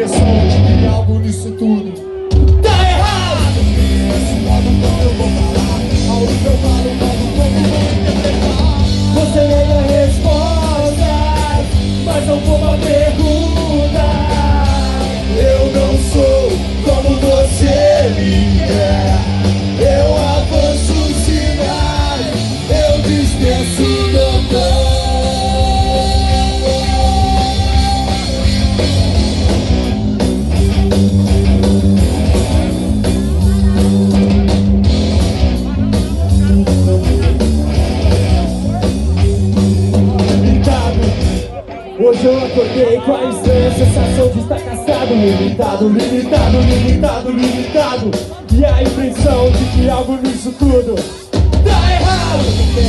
impressão de que algo nisso tudo tá errado. Esse modo como eu vou falar, aonde eu falo, modo como eu vou interpretar. Você nega respostas, mas não como a pergunta. Eu não sou como você me quer. Eu avanço sinais, eu dispenso doutor. Hoje eu acordei com a estranha sensação de estar cansado. Limitado, limitado, limitado, limitado. E a impressão de que algo nisso tudo tá errado.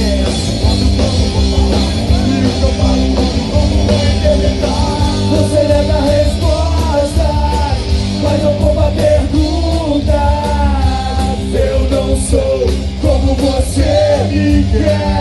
Você nega respostas, mas não como perguntas. Eu não sou como você me quer.